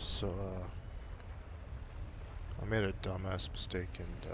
So, I made a dumbass mistake and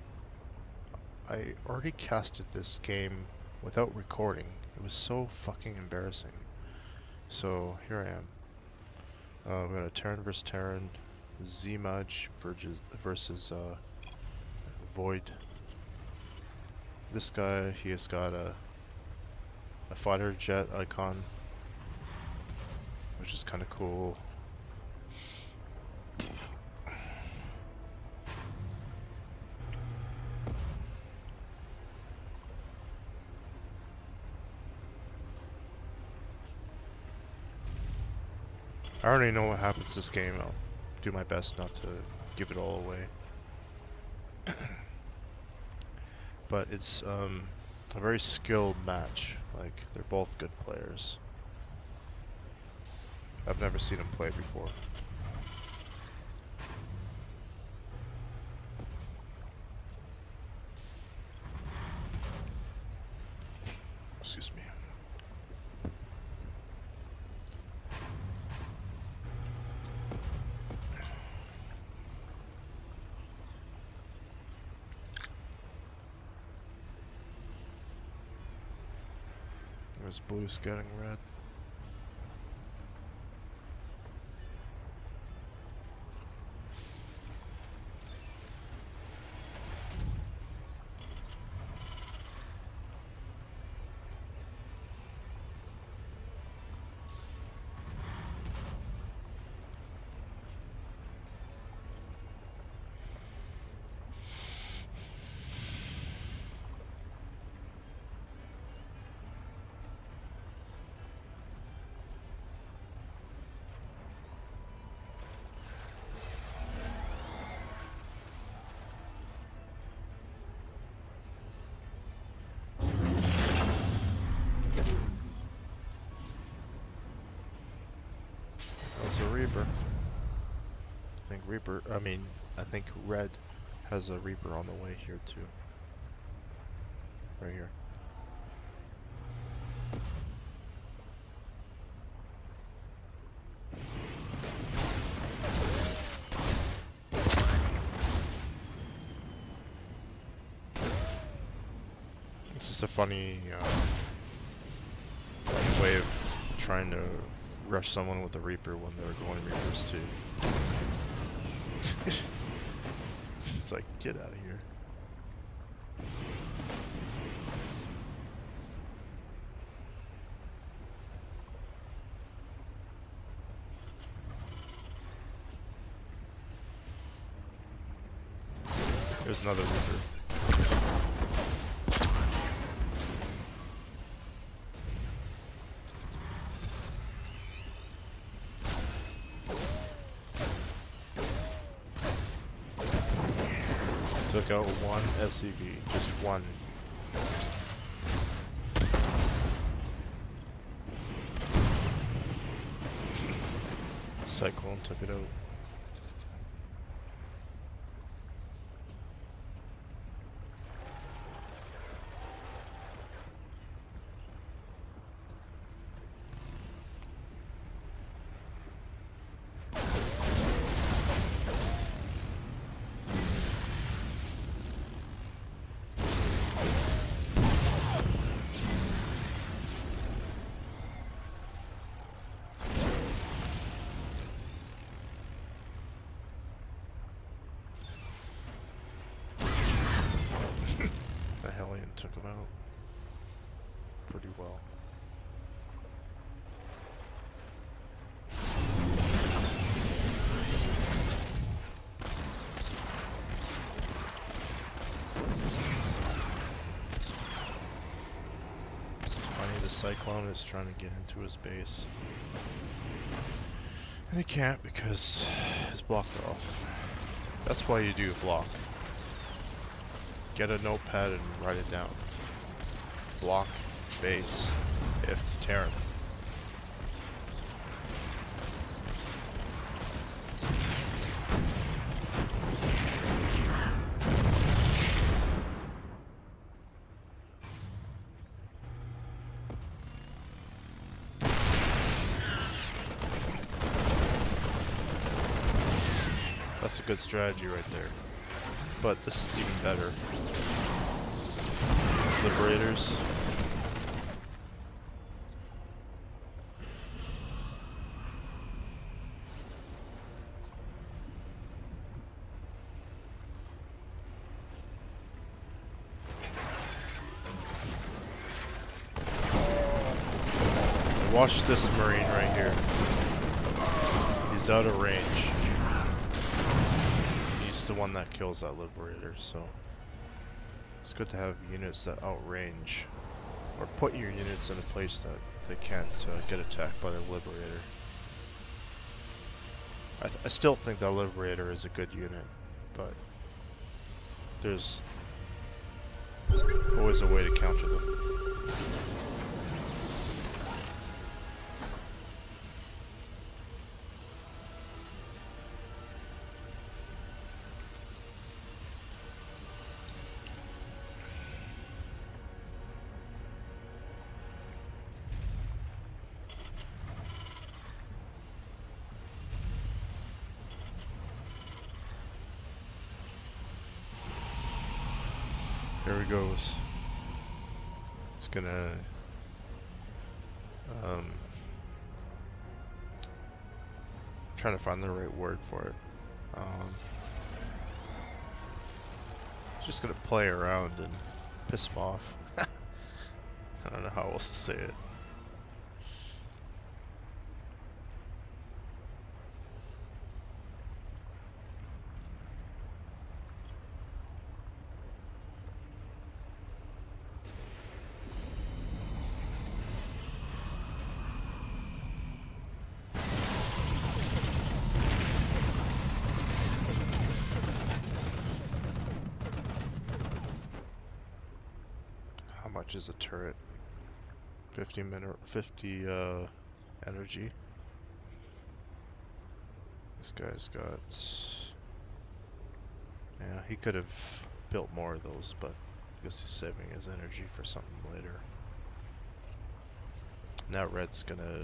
I already casted this game without recording. It was so fucking embarrassing. So, here I am. We got a Terran vs Terran, Zmudge versus Void. This guy, he has got a fighter jet icon, which is kind of cool. I already know what happens this game. I'll do my best not to give it all away. But it's a very skilled match. Like, they're both good players. I've never seen them play before. Excuse me. There's blue getting red. That's a Reaper. I think red has a Reaper on the way here too. Right here. This is a funny way of trying to rush someone with a Reaper when they're going Reapers too. It's like, get out of here. There's another Reaper. Took out one SCV, just one. Cyclone took it out. Took him out pretty well. It's funny, the Cyclone is trying to get into his base. And he can't because he's blocked off. That's why you do block. Get a notepad and write it down. Block, base, if Terran. That's a good strategy right there. But this is even better. Liberators. Watch this Marine right here. He's out of range. He's the one that kills that Liberator, so it's good to have units that outrange, or put your units in a place that they can't get attacked by the Liberator. I still think that Liberator is a good unit, but there's always a way to counter them. There he goes. It's gonna trying to find the right word for it. Just gonna play around and piss him off. I don't know how else to say it. How much is a turret? 50 energy. This guy's got, yeah, he could have built more of those, but I guess he's saving his energy for something later. Now Red's gonna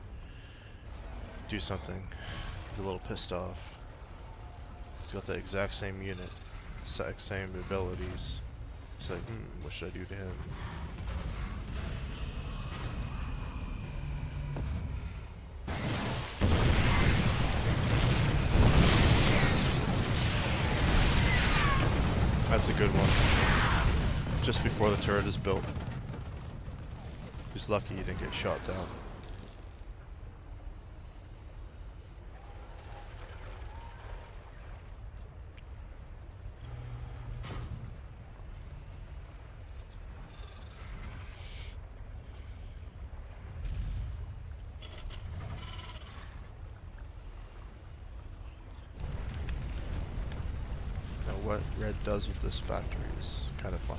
do something. He's a little pissed off. He's got the exact same unit, exact same abilities. He's like, what should I do to him? That's a good one. Just before the turret is built. He's lucky he didn't get shot down. What Red does with this factory is kind of funny.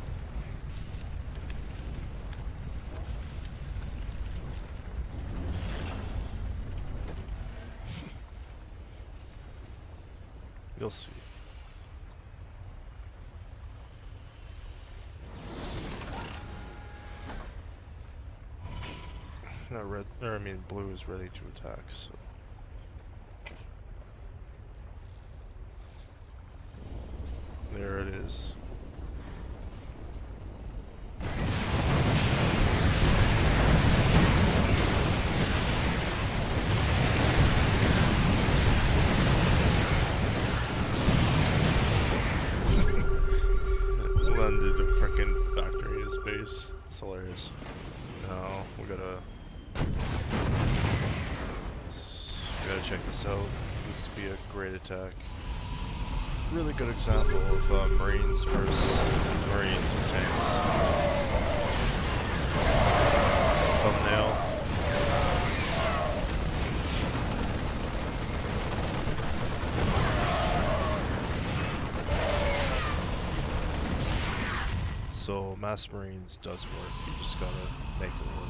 You'll see. No, red, or I mean blue is ready to attack, so. There it is. Landed a frickin' factory in his base. It's hilarious. No, we gotta check this out. This would be a great attack. Really good example of Marines versus Marines or tanks. Thumbnail. So Mass Marines does work, you just gotta make it work.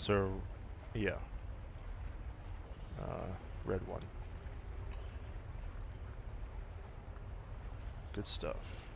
So, yeah, red one. Good stuff.